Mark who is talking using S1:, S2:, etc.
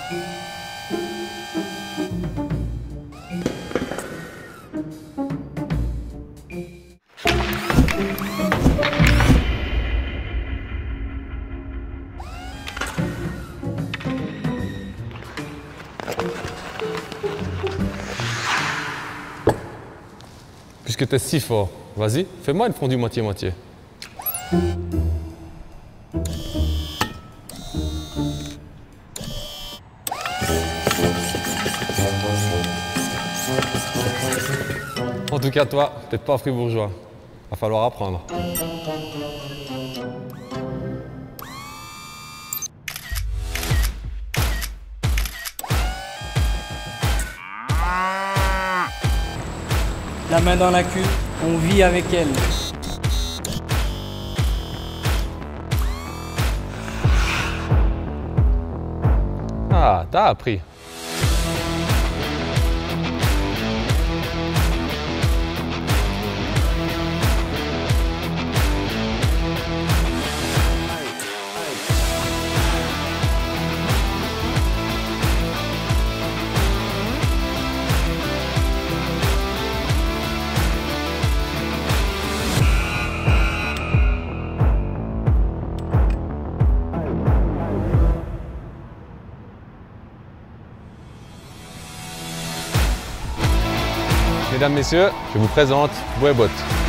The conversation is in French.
S1: Puisque tu es si fort, vas-y, fais-moi une fondue moitié-moitié. En tout cas, toi, t'es pas fribourgeois. Va falloir apprendre.
S2: La main dans la queue, on vit avec elle.
S1: Ah, t'as appris. Mesdames, Messieurs, je vous présente Bouébot.